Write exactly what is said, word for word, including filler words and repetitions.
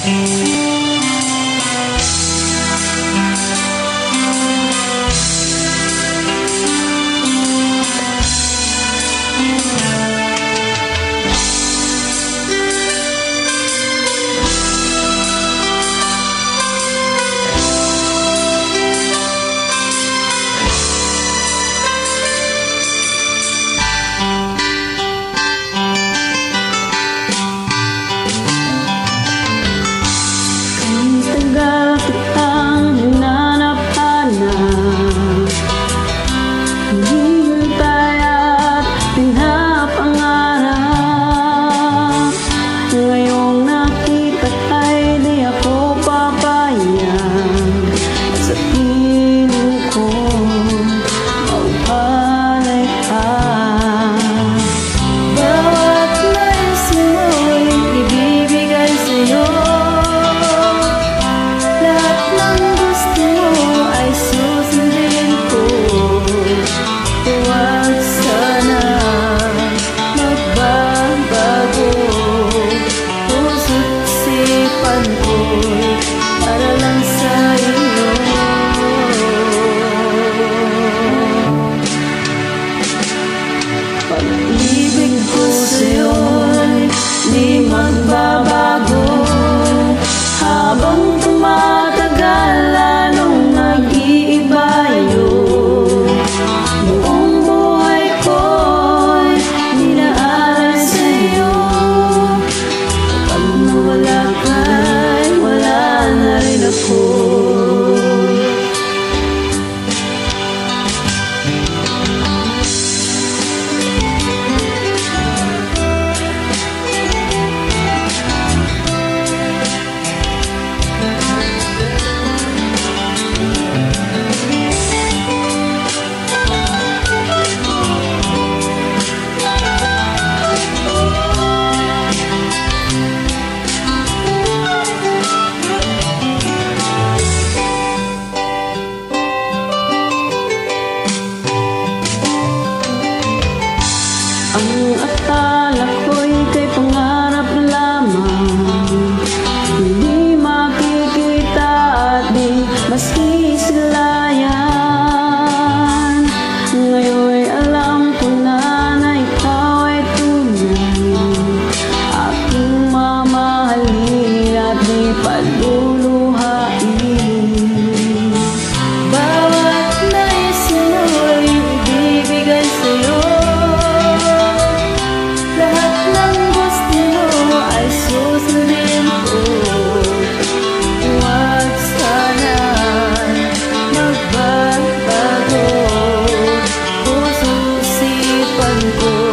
Pag-ibig ko sa'yo'y di magbabago. Habang tumatagal, lalong nag-iiba yun. Buong buhay ko'y ninaaral sa'yo. Kapag nawala ka'y wala na rin ako. Ang akala ko'y kay pangarap lamang, hindi makikita at di masisilayan. Ngayon'y alam ko na na ikaw ay tunay, aking mamahalin at di paluluhain. Bawat nais mo'y ibibigay sa'yo. Magbabago, puso sipan ko.